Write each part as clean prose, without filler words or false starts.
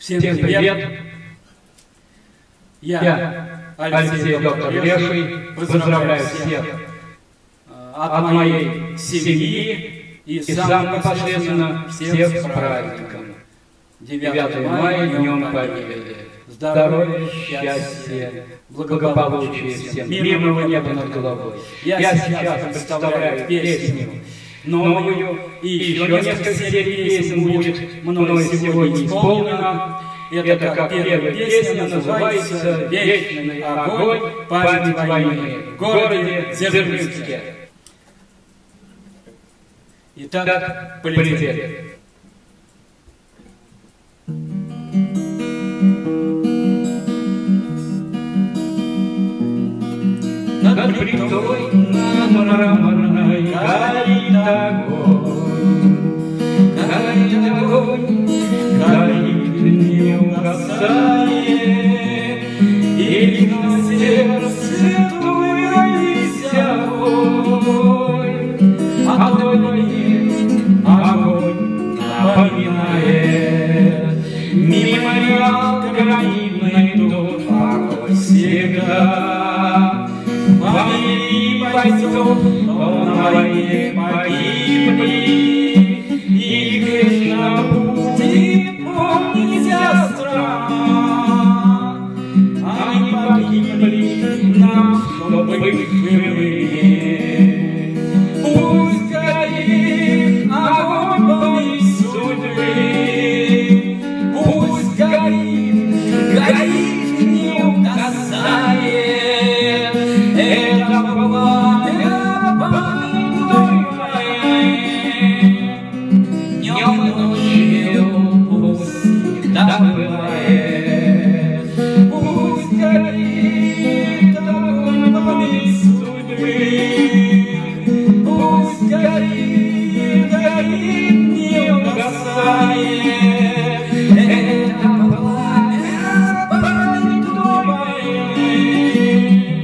Всем привет! Я, Алексей доктор Леший, поздравляю всех от моей семьи и самым непосредственно всех с праздником. 9 мая, Днем Победы. Здоровья, счастья, благополучия всем, мирного неба над головой. Я сейчас представляю песню новую, и еще несколько серий песен будет мною сегодня исполнено. Это как первая песня, называется «Вечный огонь, память войны» в городе Дзержинске. Итак, полетели. Над плитой на мраморной горит огонь, горит огонь, горит не угасает, и на сердце твоя боль, а огонь, огонь напоминает мемориал гранитный, тот огонь всегда. Бойцов, кто на войне погибли, и грешно будет помнить страна. Они погибли нам, чтобы быть живыми. Пусть горит огонь моей судьбы, пусть горит, горит, не угасает. Это пламя памятой войны, днем и ночью пусть всегда бывает. Пусть горит огонь моей судьбы, пусть горит, горит, не угасает. Это пламя памятой войны,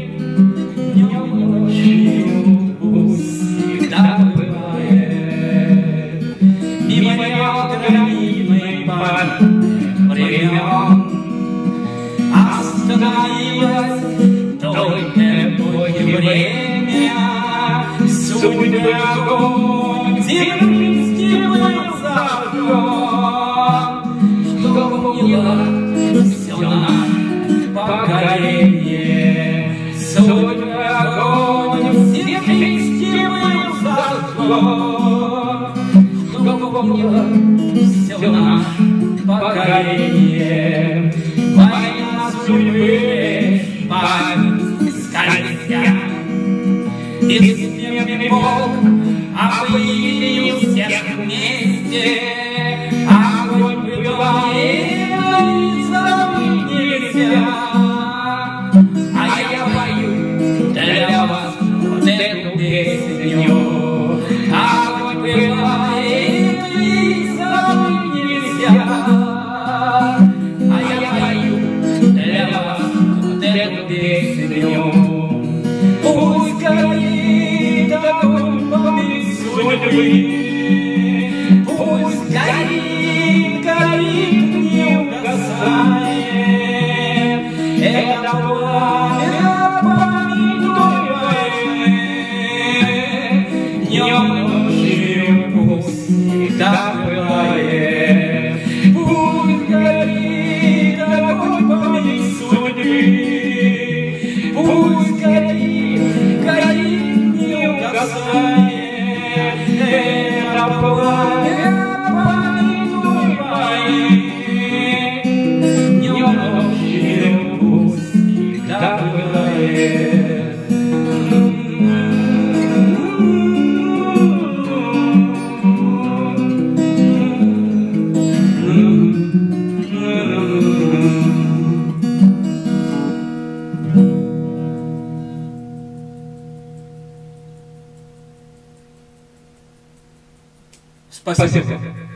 мемориал гранитный памятных времен. Остановилось только эпохи время, судьбы огонь Дзержинский был зажжен, что помнило все наше поколение. Судьбы огонь Дзержинский был зажжен, что помнило все наше поколение. Война судьбы, память скользя, бессмертный полк объединил всех вместе. Огонь пылает, забыть нельзя. А я пою для вас вот эту песню. Огонь пылает, и забыть нельзя. А я пою для вас вот эту песню. Пусть горит огонь моей судьбы, пусть горит, горит, не угасает. Это пламя памятой войны, днем и ночью пусть всегда пылает. Пусть горит огонь моей судьбы, пусть горит, горит, не угасает. Это пламя памятой войны, днем и ночью пусть всегда пылает. Спасибо.